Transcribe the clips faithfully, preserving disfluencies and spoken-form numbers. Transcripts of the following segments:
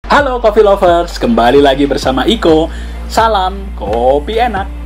Halo Coffee Lovers, kembali lagi bersama Iko. Salam kopi enak.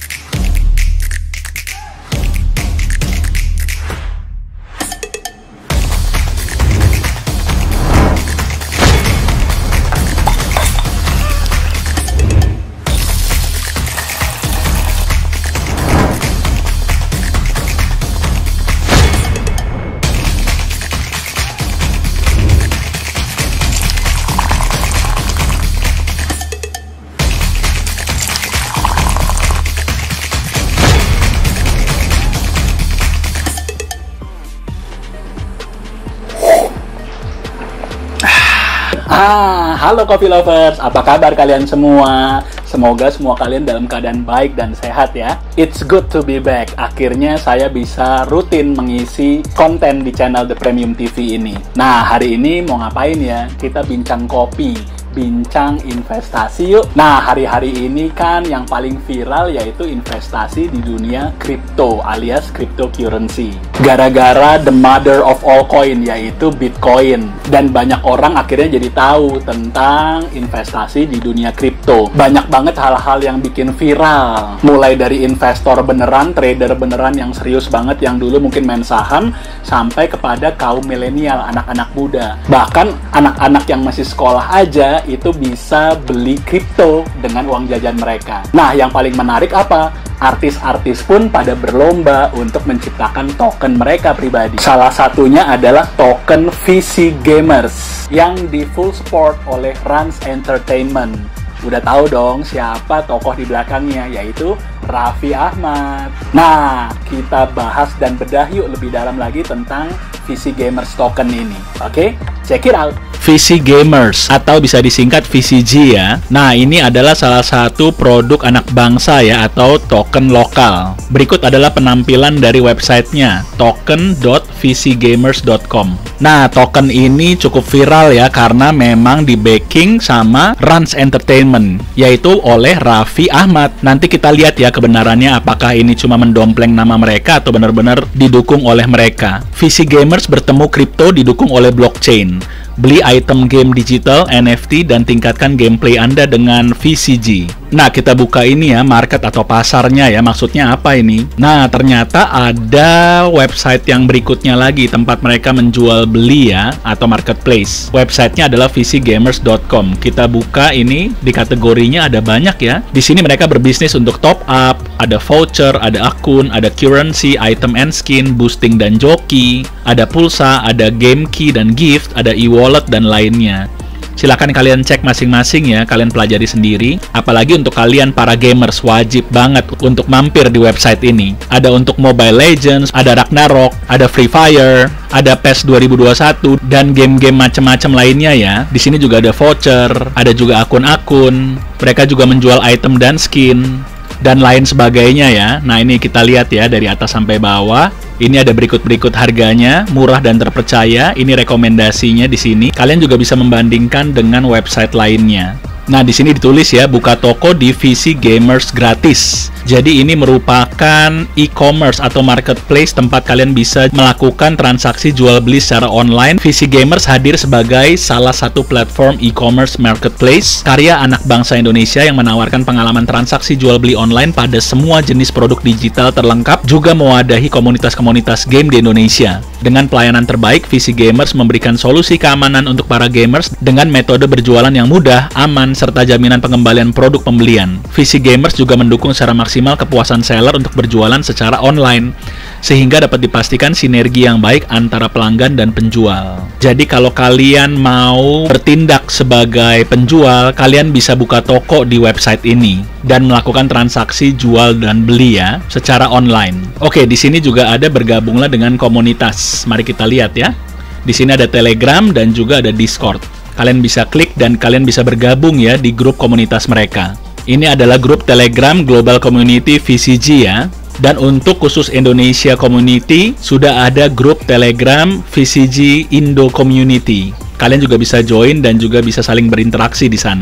Ah, halo Coffee Lovers, apa kabar kalian semua? Semoga semua kalian dalam keadaan baik dan sehat ya. It's good to be back. Akhirnya saya bisa rutin mengisi konten di channel The Premium T V ini. Nah, hari ini mau ngapain ya? Kita bincang kopi, bincang investasi yuk. Nah, hari-hari ini kan yang paling viral yaitu investasi di dunia kripto alias cryptocurrency. Gara-gara the mother of all coin yaitu Bitcoin. Dan banyak orang akhirnya jadi tahu tentang investasi di dunia kripto. Banyak banget hal-hal yang bikin viral. Mulai dari investor beneran, trader beneran yang serius banget yang dulu mungkin main saham, sampai kepada kaum milenial, anak-anak muda. Bahkan anak-anak yang masih sekolah aja itu bisa beli kripto dengan uang jajan mereka. Nah, yang paling menarik apa? Artis-artis pun pada berlomba untuk menciptakan token mereka pribadi. Salah satunya adalah token V C Gamers yang di full support oleh Rans Entertainment. Udah tahu dong siapa tokoh di belakangnya, yaitu Raffi Ahmad. Nah, kita bahas dan bedah yuk lebih dalam lagi tentang V C Gamers token ini. Oke, check it out. V C Gamers atau bisa disingkat V C G ya. Nah, ini adalah salah satu produk anak bangsa ya atau token lokal. Berikut adalah penampilan dari websitenya token dot v c gamers dot com. Nah, token ini cukup viral ya karena memang di backing sama Rans Entertainment, yaitu oleh Raffi Ahmad. Nanti kita lihat ya kebenarannya apakah ini cuma mendompleng nama mereka atau benar-benar didukung oleh mereka. V C Gamers bertemu kripto didukung oleh blockchain. Beli item game digital, N F T, dan tingkatkan gameplay Anda dengan V C G. Nah, kita buka ini ya, market atau pasarnya ya, maksudnya apa ini? Nah, ternyata ada website yang berikutnya lagi, tempat mereka menjual beli ya, atau marketplace. Websitenya adalah v c gamers dot com. Kita buka ini, di kategorinya ada banyak ya. Di sini mereka berbisnis untuk top up, ada voucher, ada akun, ada currency, item and skin, boosting dan joki, ada pulsa, ada game key dan gift, ada e-wallet, dan lainnya. Silakan kalian cek masing-masing ya, kalian pelajari sendiri. Apalagi untuk kalian para gamers, wajib banget untuk mampir di website ini. Ada untuk Mobile Legends, ada Ragnarok, ada Free Fire, ada PES dua ribu dua puluh satu, dan game-game macam-macam lainnya ya. Di sini juga ada voucher, ada juga akun-akun. Mereka juga menjual item dan skin, dan lain sebagainya ya. Nah, ini kita lihat ya dari atas sampai bawah. Ini ada berikut-berikut harganya, murah dan terpercaya. Ini rekomendasinya di sini. Kalian juga bisa membandingkan dengan website lainnya. Nah, di sini ditulis ya, buka toko di V C Gamers gratis. Jadi ini merupakan e-commerce atau marketplace tempat kalian bisa melakukan transaksi jual beli secara online. V C Gamers hadir sebagai salah satu platform e-commerce marketplace karya anak bangsa Indonesia yang menawarkan pengalaman transaksi jual beli online pada semua jenis produk digital terlengkap, juga mewadahi komunitas-komunitas game di Indonesia. Dengan pelayanan terbaik, V C Gamers memberikan solusi keamanan untuk para gamers dengan metode berjualan yang mudah, aman, serta jaminan pengembalian produk pembelian. V C Gamers juga mendukung secara maksimal kepuasan seller untuk berjualan secara online, sehingga dapat dipastikan sinergi yang baik antara pelanggan dan penjual. Jadi kalau kalian mau bertindak sebagai penjual, kalian bisa buka toko di website ini dan melakukan transaksi jual dan beli ya secara online. Oke, di sini juga ada bergabunglah dengan komunitas. Mari kita lihat ya. Di sini ada Telegram dan juga ada Discord. Kalian bisa klik dan kalian bisa bergabung ya di grup komunitas mereka. Ini adalah grup Telegram Global Community V C G ya. Dan untuk khusus Indonesia Community, sudah ada grup Telegram V C G Indo Community. Kalian juga bisa join dan juga bisa saling berinteraksi di sana.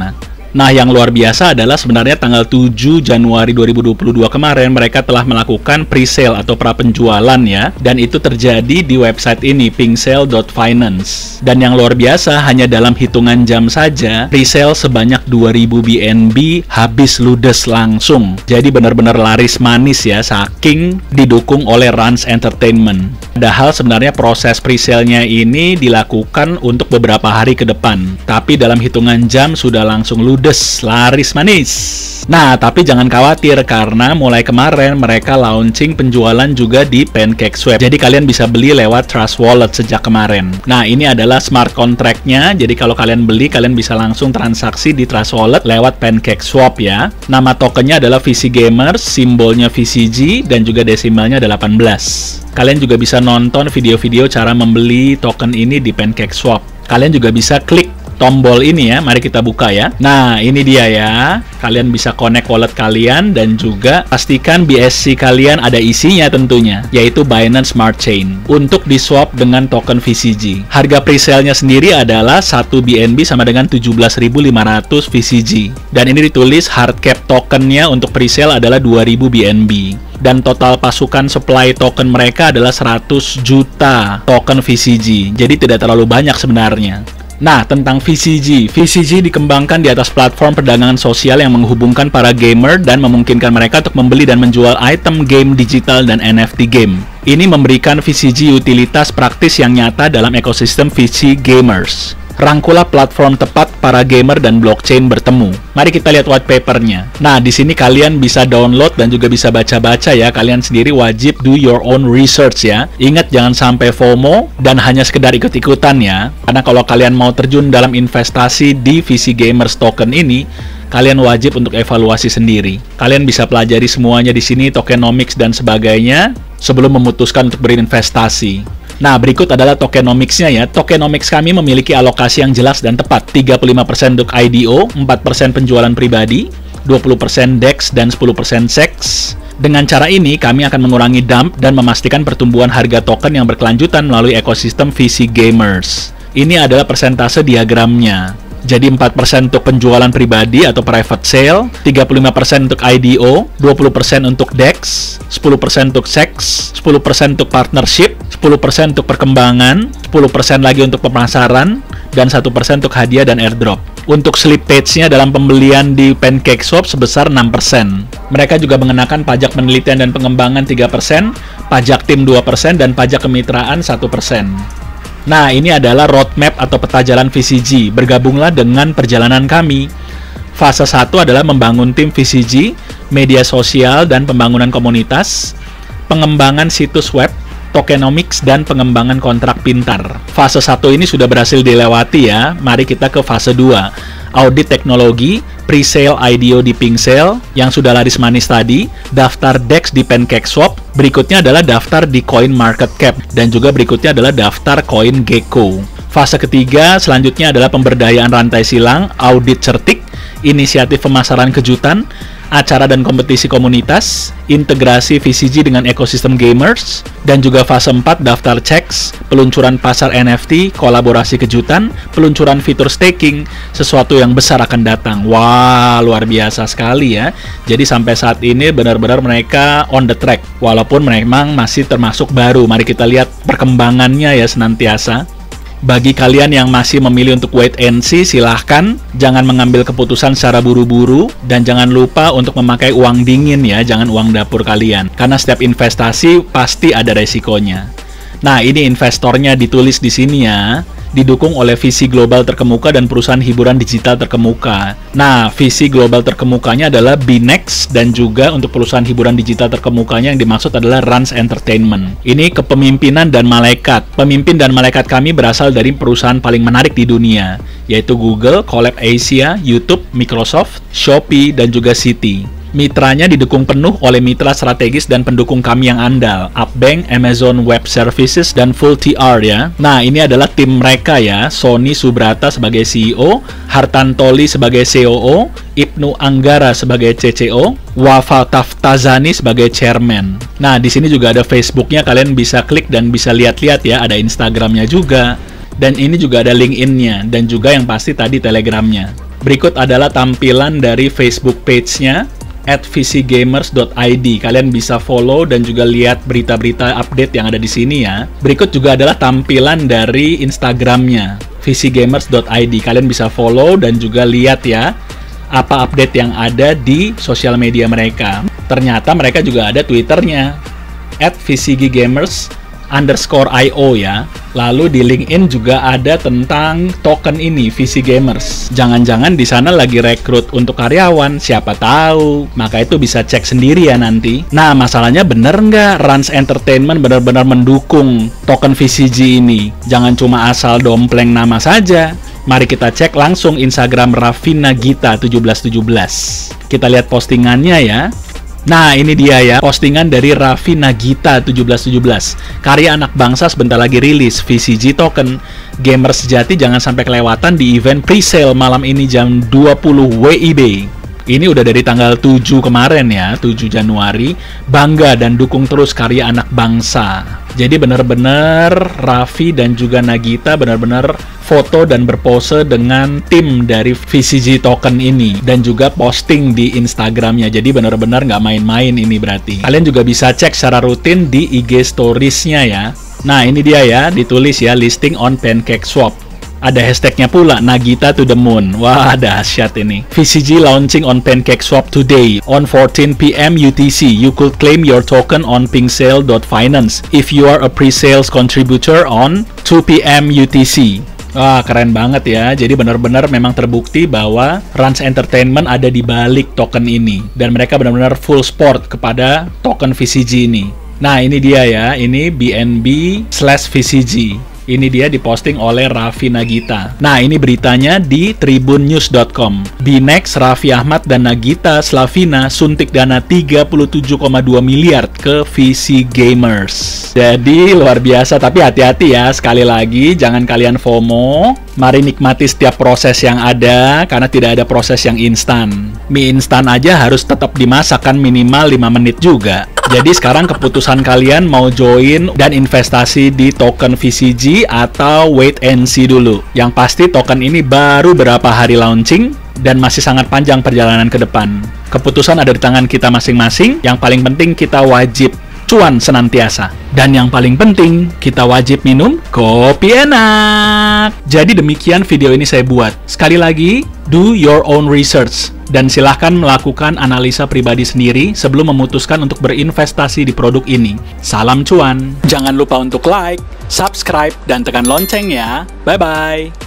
Nah, yang luar biasa adalah sebenarnya tanggal tujuh Januari dua ribu dua puluh dua kemarin mereka telah melakukan pre-sale atau pra-penjualan ya, dan itu terjadi di website ini pinksale dot finance. Dan yang luar biasa, hanya dalam hitungan jam saja pre-sale sebanyak dua ribu B N B habis ludes langsung. Jadi benar-benar laris manis ya, saking didukung oleh Rans Entertainment. Padahal sebenarnya proses pre-sale-nya ini dilakukan untuk beberapa hari ke depan, tapi dalam hitungan jam sudah langsung ludes, laris manis. Nah, tapi jangan khawatir karena mulai kemarin mereka launching penjualan juga di PancakeSwap. Jadi kalian bisa beli lewat Trust Wallet sejak kemarin. Nah, ini adalah smart contract-nya. Jadi kalau kalian beli, kalian bisa langsung transaksi di Trust Wallet lewat PancakeSwap ya. Nama tokennya adalah V C Gamers, simbolnya V C G, dan juga desimalnya delapan belas. Kalian juga bisa nonton video-video cara membeli token ini di PancakeSwap. Kalian juga bisa klik tombol ini ya, mari kita buka ya. Nah, ini dia ya. Kalian bisa connect wallet kalian dan juga pastikan B S C kalian ada isinya tentunya, yaitu Binance Smart Chain untuk di-swap dengan token V C G. Harga pre-sale-nya sendiri adalah satu B N B sama dengan tujuh belas ribu lima ratus V C G. Dan ini ditulis hard cap tokennya untuk pre-sale adalah dua ribu B N B. Dan total pasukan supply token mereka adalah seratus juta token V C G. Jadi tidak terlalu banyak sebenarnya. Nah, tentang V C G. V C G dikembangkan di atas platform perdagangan sosial yang menghubungkan para gamer dan memungkinkan mereka untuk membeli dan menjual item game digital dan N F T game. Ini memberikan V C G utilitas praktis yang nyata dalam ekosistem V C gamers. Rangkulah platform tepat para gamer dan blockchain bertemu. Mari kita lihat white papernya. Nah, di sini kalian bisa download dan juga bisa baca-baca ya. Kalian sendiri wajib do your own research ya. Ingat jangan sampai FOMO dan hanya sekedar ikut-ikutan ya. Karena kalau kalian mau terjun dalam investasi di V C Gamers token ini, kalian wajib untuk evaluasi sendiri. Kalian bisa pelajari semuanya di sini, tokenomics dan sebagainya, sebelum memutuskan untuk berinvestasi. Nah, berikut adalah tokenomics-nya ya. Tokenomics kami memiliki alokasi yang jelas dan tepat. tiga puluh lima persen untuk I D O, empat persen penjualan pribadi, dua puluh persen D E X, dan sepuluh persen S E X. Dengan cara ini, kami akan mengurangi dump dan memastikan pertumbuhan harga token yang berkelanjutan melalui ekosistem V C Gamers. Ini adalah persentase diagramnya. Jadi empat persen untuk penjualan pribadi atau private sale, tiga puluh lima persen untuk I D O, dua puluh persen untuk D E X, sepuluh persen untuk S E X, sepuluh persen untuk partnership, sepuluh persen untuk perkembangan, sepuluh persen lagi untuk pemasaran, dan satu persen untuk hadiah dan airdrop. Untuk slippage-nya dalam pembelian di PancakeSwap sebesar enam persen. Mereka juga mengenakan pajak penelitian dan pengembangan tiga persen, pajak tim dua persen, dan pajak kemitraan satu persen. Nah, ini adalah roadmap atau peta jalan V C G. Bergabunglah dengan perjalanan kami. Fase satu adalah membangun tim V C G, media sosial, dan pembangunan komunitas, pengembangan situs web, tokenomics, dan pengembangan kontrak pintar. Fase satu ini sudah berhasil dilewati ya. Mari kita ke fase dua. Audit teknologi, pre-sale I D O di PinksaleDot yang sudah laris manis tadi, daftar D E X di PancakeSwap, berikutnya adalah daftar di CoinMarketCap, dan juga berikutnya adalah daftar CoinGecko. Fase ketiga selanjutnya adalah pemberdayaan rantai silang, audit certik, inisiatif pemasaran kejutan, acara dan kompetisi komunitas, integrasi V C G dengan ekosistem gamers, dan juga fase empat daftar checks, peluncuran pasar N F T, kolaborasi kejutan, peluncuran fitur staking, sesuatu yang besar akan datang. Wah, luar biasa sekali ya. Jadi sampai saat ini benar-benar mereka on the track, walaupun memang masih termasuk baru. Mari kita lihat perkembangannya ya senantiasa. Bagi kalian yang masih memilih untuk wait and see, silahkan jangan mengambil keputusan secara buru-buru dan jangan lupa untuk memakai uang dingin ya, jangan uang dapur kalian. Karena setiap investasi pasti ada resikonya. Nah, ini investornya ditulis di sini ya. Didukung oleh V C global terkemuka dan perusahaan hiburan digital terkemuka. Nah, V C global terkemukanya adalah Binex dan juga untuk perusahaan hiburan digital terkemukanya yang dimaksud adalah Rans Entertainment. Ini kepemimpinan dan malaikat. Pemimpin dan malaikat kami berasal dari perusahaan paling menarik di dunia, yaitu Google, Collab Asia, YouTube, Microsoft, Shopee, dan juga Citi. Mitranya didukung penuh oleh mitra strategis dan pendukung kami yang andal, Upbank, Amazon Web Services, dan Full T R ya. Nah, ini adalah tim mereka ya, Sony Subrata sebagai C E O, Hartantoli sebagai C O O, Ibnu Anggara sebagai C C O, Wafa Taftazani sebagai Chairman. Nah, di sini juga ada Facebooknya, kalian bisa klik dan bisa lihat-lihat ya, ada Instagramnya juga. Dan ini juga ada LinkedIn-nya, dan juga yang pasti tadi Telegramnya. Berikut adalah tampilan dari Facebook page-nya at v c gamers dot i d. Kalian bisa follow dan juga lihat berita-berita update yang ada di sini ya. Berikut juga adalah tampilan dari Instagram-nya v c gamers dot i d. Kalian bisa follow dan juga lihat ya apa update yang ada di sosial media mereka. Ternyata mereka juga ada Twitter-nya at v c g gamers underscore i o ya. Lalu di LinkedIn juga ada tentang token ini, V C Gamers. Jangan-jangan di sana lagi rekrut untuk karyawan, siapa tahu. Maka itu bisa cek sendiri ya nanti. Nah, masalahnya bener nggak Rans Entertainment benar-benar mendukung token V C G ini? Jangan cuma asal dompleng nama saja. Mari kita cek langsung Instagram Raffi Nagita tujuh belas tujuh belas. Kita lihat postingannya ya. Nah, ini dia ya, postingan dari Raffi Nagita tujuh belas tujuh belas. Karya anak bangsa sebentar lagi rilis, V C G token. Gamers sejati jangan sampai kelewatan di event pre-sale malam ini jam dua puluh W I B. Ini udah dari tanggal tujuh kemarin ya, tujuh Januari. Bangga dan dukung terus karya anak bangsa. Jadi benar-benar Raffi dan juga Nagita benar-benar foto dan berpose dengan tim dari V C G token ini. Dan juga posting di Instagramnya. Jadi benar-benar nggak main-main ini berarti. Kalian juga bisa cek secara rutin di I G Stories-nya ya. Nah, ini dia ya, ditulis ya, listing on PancakeSwap. Ada hashtagnya pula, Nagita to the moon. Wah, dahsyat ini. V C G launching on PancakeSwap today. On fourteen p m U T C, you could claim your token on pinksale dot finance if you are a pre-sales contributor on two p m U T C. Wah, keren banget ya. Jadi benar-benar memang terbukti bahwa Rans Entertainment ada di balik token ini. Dan mereka benar-benar full support kepada token V C G ini. Nah, ini dia ya. Ini B N B slash V C G. Ini dia diposting oleh Raffi Nagita. Nah, ini beritanya di tribun news dot com. Binex, Raffi Ahmad, dan Nagita Slavina suntik dana tiga puluh tujuh koma dua miliar ke V C Gamers. Jadi, luar biasa. Tapi hati-hati ya. Sekali lagi, jangan kalian FOMO. Mari nikmati setiap proses yang ada, karena tidak ada proses yang instan. Mie instan aja harus tetap dimasak kan minimal lima menit juga. Jadi sekarang keputusan kalian mau join dan investasi di token V C G atau wait and see dulu. Yang pasti token ini baru berapa hari launching dan masih sangat panjang perjalanan ke depan. Keputusan ada di tangan kita masing-masing. Yang paling penting kita wajib cuan senantiasa. Dan yang paling penting, kita wajib minum kopi enak. Jadi demikian video ini saya buat. Sekali lagi, do your own research. Dan silahkan melakukan analisa pribadi sendiri sebelum memutuskan untuk berinvestasi di produk ini. Salam cuan. Jangan lupa untuk like, subscribe, dan tekan lonceng ya. Bye-bye.